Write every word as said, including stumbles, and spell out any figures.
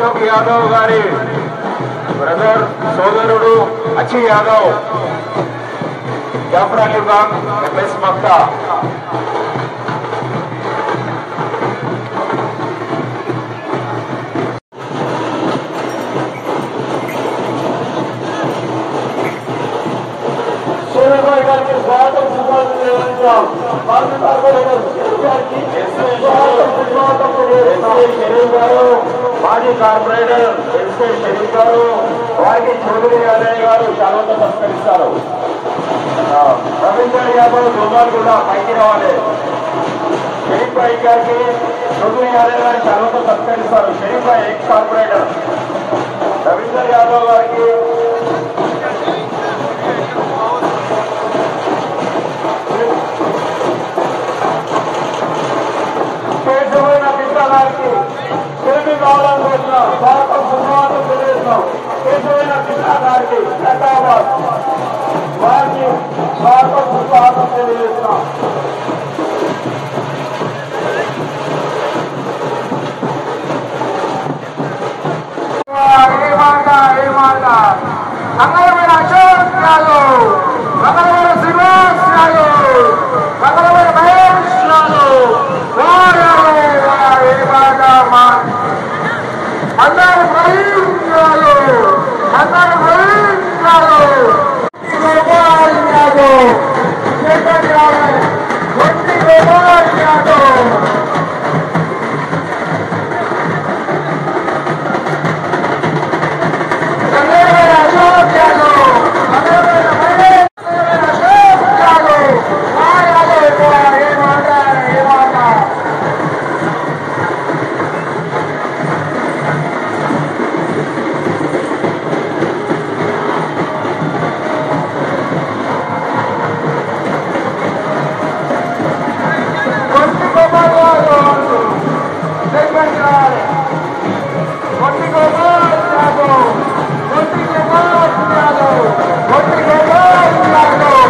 అశోక్ యాదవ్ గారి బ్రదర్ సోదరుడు అచి యాదవ్ జాఫర్ అలీ ఖాన్ ఎంఎస్ మక్తా స్వాగతం సుమారు మాజీ కార్పొరేటర్ ఎస్కే షరీఫ్ గారు వారికి చౌదరి యాదవ్ గారు శాలువతో సత్కరిస్తారు. రవీందర్ యాదవ్ దుర్మాలు కూడా పైకి రావాలి. షరీఫ్ భాయ్ గారికి చౌదరి యాదవ్ గారు శాలువతో సత్కరిస్తారు. షరీఫ్ భాయ్ ఎక్స్ కార్పొరేటర్ రవీందర్ యాదవ్ గారికి తిరిగి కావాలని వచ్చిన స్వాగతం సుమారు తెలియజేస్తున్నాం. కేశవైన కృష్ణ గారికి హైదరాబాద్ వారికి స్వాగతం సుస్వాగతం తెలియజేస్తున్నాం. మంగళమైన అశోక్ యాదవ్, మంగళమైన శ్రీనివాస్ యాదవ్, మంగళమైన మహేష్ యాదవ్, అందరూ మహీం యాదవ్, అందరూ మహీం యాదవ్, గోపాల్ యాదవ్, చేతన్ యాదవ్, గొంటి గోపాల్ యాదవ్, మంగళమైన అశోక్ యాదవ్, మంగళమైన మహేష్, మంగళమైన అశోక్ యాదవ్, ఆ యాదవ్ కూడా ఏ మాట ఏ మాట Gopal Yadav, Gopal Yadav, Gopal Yadav, Gopal Yadav.